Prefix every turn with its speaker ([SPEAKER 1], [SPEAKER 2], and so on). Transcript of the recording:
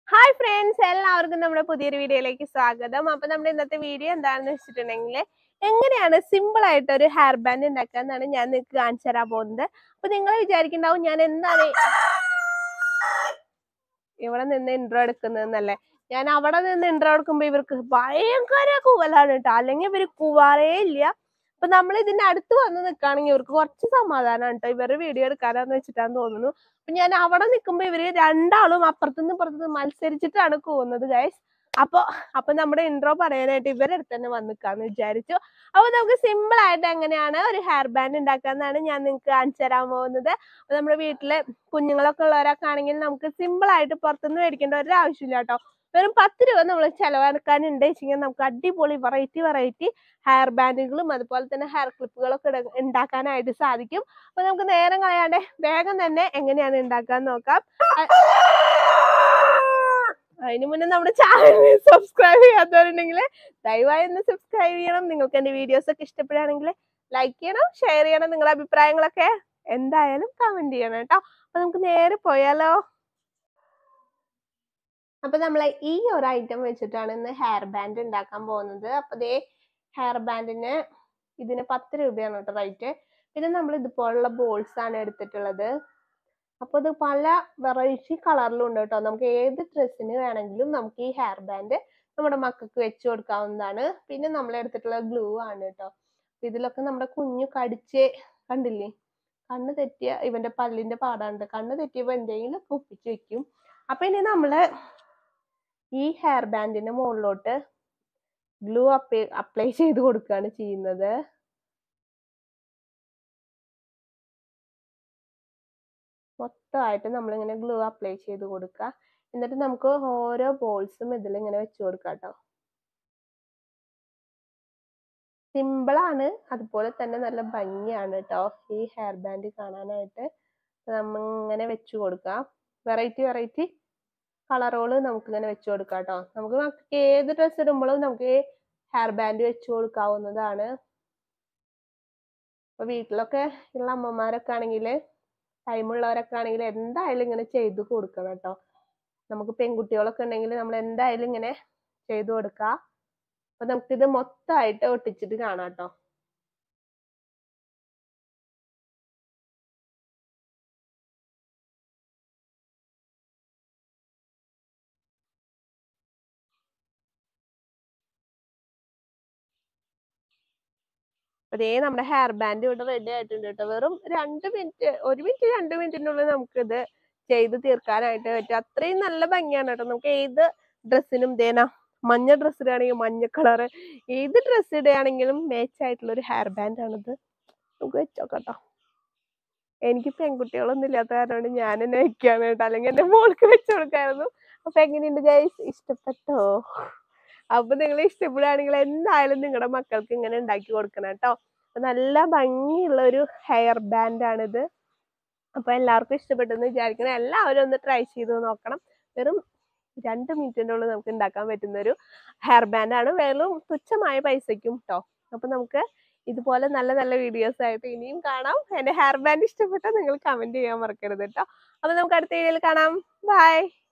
[SPEAKER 1] Hi friends, എല്ലാവർക്കും നമ്മുടെ പുതിയൊരു വീഡിയോയിലേക്ക് സ്വാഗതം. അപ്പൊ നമ്മുടെ ഇന്നത്തെ വീഡിയോ എന്താണെന്ന് വെച്ചിട്ടുണ്ടെങ്കിൽ എങ്ങനെയാണ് സിമ്പിൾ ആയിട്ട് ഒരു ഹെയർ ബാൻഡ് ഉണ്ടാക്കുക എന്നാണ് ഞാൻ നിങ്ങൾക്ക് കാണിച്ചു തരാൻ പോകുന്നത്. അപ്പൊ നിങ്ങൾ വിചാരിക്കുന്നുണ്ടാവും ഞാൻ എന്താണ് ഇവിടെ നിന്ന് ഇൻട്രോ എടുക്കുന്നതെന്നല്ലേ. ഞാൻ അവിടെ നിന്ന് ഇൻട്രോ എടുക്കുമ്പോ ഇവർക്ക് ഭയങ്കര കൂവലാണ് കേട്ടോ, അല്ലെങ്കിൽ ഇവർ കൂവാറേ ഇല്ല. അപ്പൊ നമ്മൾ ഇതിന്റെ അടുത്ത് വന്ന് നിൽക്കുകയാണെങ്കിൽ ഇവർക്ക് കുറച്ച് സമാധാനമാണ് കേട്ടോ. ഇവരുടെ വീഡിയോ എടുക്കാനാന്ന് വെച്ചിട്ടാന്ന് തോന്നുന്നു. അപ്പൊ ഞാൻ അവിടെ നിൽക്കുമ്പോ ഇവര് രണ്ടാളും അപ്പുറത്തുനിന്ന് ഇപ്പുറത്തുനിന്ന് മത്സരിച്ചിട്ടാണ് പോകുന്നത് ഗൈസ്. അപ്പൊ നമ്മുടെ ഇൻട്രോ പറയാനായിട്ട് ഇവരുടെ അടുത്ത് തന്നെ വന്ന് നിൽക്കാന്ന് വിചാരിച്ചു. അപ്പൊ നമുക്ക് സിമ്പിൾ ആയിട്ട് എങ്ങനെയാണ് ഒരു ഹെയർ ബാൻഡ് ഉണ്ടാക്കാന്നാണ് ഞാൻ നിങ്ങൾക്ക് കാണിച്ചു തരാൻ പോകുന്നത്. അപ്പൊ നമ്മുടെ വീട്ടില് കുഞ്ഞുങ്ങളൊക്കെ ഉള്ളവരൊക്കെ ആണെങ്കിൽ നമുക്ക് സിമ്പിൾ ആയിട്ട് പുറത്തുനിന്ന് മേടിക്കേണ്ട ഒരു ആവശ്യമില്ല കേട്ടോ. വെറും 10 രൂപ നമ്മൾ ചെലവാക്കാനുണ്ട് വെച്ചെങ്കിൽ നമുക്ക് അടിപൊളി വെറൈറ്റി ഹെയർ ബാൻഡുകളും അതുപോലെ തന്നെ ഹെയർ ക്ലിപ്പുകളൊക്കെ ഉണ്ടാക്കാനായിട്ട് സാധിക്കും. അപ്പൊ നമുക്ക് നേരം കളയാണ്ട് വേഗം തന്നെ എങ്ങനെയാണ് ഉണ്ടാക്കാൻ നോക്കാം. അതിന് മുന്നേ നമ്മുടെ ചാനൽ സബ്സ്ക്രൈബ് ചെയ്യാത്തവരുണ്ടെങ്കിൽ ദയവായി ഒന്ന് സബ്സ്ക്രൈബ് ചെയ്യണം. നിങ്ങൾക്ക് എന്റെ വീഡിയോസ് ഒക്കെ ഇഷ്ടപ്പെടുകയാണെങ്കിൽ ലൈക്ക് ചെയ്യണം, ഷെയർ ചെയ്യണം. നിങ്ങളുടെ അഭിപ്രായങ്ങളൊക്കെ എന്തായാലും കമന്റ് ചെയ്യണം കേട്ടോ. അപ്പൊ നമുക്ക് നേരെ പോയാലോ. അപ്പൊ നമ്മൾ ഈ ഒരു ഐറ്റം വെച്ചിട്ടാണ് ഇന്ന് ഹെയർ ബാൻഡ് ഉണ്ടാക്കാൻ പോകുന്നത്. അപ്പൊ ഇതേ ഹെയർ ബാൻഡിന് ഇതിന് 10 രൂപയാണ് കേട്ടോ റേറ്റ്. പിന്നെ നമ്മൾ ഇതുപോലുള്ള ബോൾസ് ആണ് എടുത്തിട്ടുള്ളത്. അപ്പൊ ഇത് പല വെറൈറ്റി കളറിലും ഉണ്ട് കേട്ടോ. നമുക്ക് ഏത് ഡ്രസ്സിന് വേണമെങ്കിലും നമുക്ക് ഈ ഹെയർ ബാൻഡ് നമ്മുടെ മക്കൾക്ക് വെച്ച് കൊടുക്കാവുന്നതാണ്. പിന്നെ നമ്മൾ എടുത്തിട്ടുള്ള ഗ്ലൂ ആണ് കേട്ടോ. ഇതിലൊക്കെ നമ്മുടെ കുഞ്ഞു കടിച്ച് കണ്ടില്ലേ, കണ്ണ് തെറ്റിയ ഇവന്റെ പല്ലിന്റെ പാടാണ്ട്. കണ്ണ് തെറ്റിയപ്പോ എന്തെങ്കിലും ഒപ്പിച്ച് വെക്കും. അപ്പൊ ഇനി നമ്മള് ഈ ഹെയർ ബാൻഡിന്റെ മുകളിലോട്ട് ഗ്ലൂ അപ്ലൈ ചെയ്ത് കൊടുക്കുകയാണ് ചെയ്യുന്നത്. മൊത്തമായിട്ട് നമ്മളിങ്ങനെ ഗ്ലൂ അപ്ലൈ ചെയ്ത് കൊടുക്കുക. എന്നിട്ട് നമുക്ക് ഓരോ ബോൾസും ഇതിലിങ്ങനെ വെച്ച് കൊടുക്കാം കേട്ടോ. സിമ്പിളാണ്, അതുപോലെ തന്നെ നല്ല ഭംഗിയാണ് കേട്ടോ ഈ ഹെയർ ബാൻഡ് കാണാനായിട്ട്. നമ്മളിങ്ങനെ വെച്ച് കൊടുക്കാം. വെറൈറ്റി കളറുകള് നമുക്ക് ഇങ്ങനെ വെച്ച് കൊടുക്കാം കേട്ടോ. നമുക്ക് ഏത് ഡ്രസ്സ് ഇടുമ്പോഴും നമുക്ക് ഹെയർ ബാൻഡ് വെച്ച് കൊടുക്കാവുന്നതാണ്. അപ്പൊ വീട്ടിലൊക്കെ ഉള്ള അമ്മമാരൊക്കെ ആണെങ്കിൽ, ടൈമുള്ളവരൊക്കെ ആണെങ്കിൽ എന്തായാലും ഇങ്ങനെ ചെയ്ത് കൊടുക്കണം കേട്ടോ. നമുക്ക് പെൺകുട്ടികളൊക്കെ ഉണ്ടെങ്കിൽ നമ്മൾ എന്തായാലും ഇങ്ങനെ ചെയ്ത് കൊടുക്കാം. അപ്പൊ നമുക്കിത് മൊത്തമായിട്ട് ഒട്ടിച്ചിട്ട് കാണാം കേട്ടോ. അതേ നമ്മുടെ ഹെയർ ബാൻഡ് ഇവിടെ റെഡി ആയിട്ടുണ്ട് കേട്ടോ. വെറും 2 മിനിറ്റ്, 1 മിനിറ്റ് 2 മിനിറ്റിനുള്ളിൽ നമുക്കിത് ചെയ്ത് തീർക്കാനായിട്ട് പറ്റും. അത്രയും നല്ല ഭംഗിയാണ് കേട്ടോ. നമുക്ക് ഏത് ഡ്രസ്സിനും മഞ്ഞ ഡ്രസ്സ് ഇടുകയാണെങ്കിൽ മഞ്ഞ കളറ്, ഏത് ഡ്രസ്സ് ഇടുകയാണെങ്കിലും മാച്ച് ആയിട്ടുള്ള ഒരു ഹെയർ ബാൻഡ് ആണിത്. നമുക്ക് വെച്ചോക്കട്ടോ. എനിക്ക് പെൺകുട്ടികളൊന്നും ഇല്ലാത്ത കാരണമാണ് ഞാൻ തന്നെ വെക്കാണ് കേട്ടോ, അല്ലെങ്കിൽ എന്റെ മോൾക്ക് വെച്ച് കൊടുക്കായിരുന്നു. അപ്പൊ എങ്ങനെയുണ്ട് ഗൈസ്, ഇഷ്ടപ്പെട്ടോ? അപ്പൊ നിങ്ങൾ ഇഷ്ടപ്പെടുകയാണെങ്കിൽ എന്തായാലും നിങ്ങളുടെ മക്കൾക്ക് ഇങ്ങനെ ഉണ്ടാക്കി കൊടുക്കണം കേട്ടോ. നല്ല ഭംഗിയുള്ള ഒരു ഹെയർ ബാൻഡ് ആണിത്. അപ്പൊ എല്ലാവർക്കും ഇഷ്ടപ്പെട്ടെന്ന് വിചാരിക്കണം. എല്ലാവരും ഒന്ന് ട്രൈ ചെയ്ത് നോക്കണം. വെറും 2 മിനിറ്റിന്റെ ഉള്ളിൽ നമുക്ക് ഉണ്ടാക്കാൻ പറ്റുന്ന ഒരു ഹെയർ ബാൻഡ് ആണ്. വെറും തുച്ഛമായ പൈസയ്ക്കും കേട്ടോ. അപ്പൊ നമുക്ക് ഇതുപോലെ നല്ല നല്ല വീഡിയോസ് ആയിട്ട് ഇനിയും കാണാം. എന്റെ ഹെയർ ബാൻഡ് ഇഷ്ടപ്പെട്ടാൽ നിങ്ങൾ കമന്റ് ചെയ്യാൻ മറക്കരുത് കേട്ടോ. അപ്പൊ നമുക്ക് അടുത്ത വീഡിയോയിൽ കാണാം. ബൈ.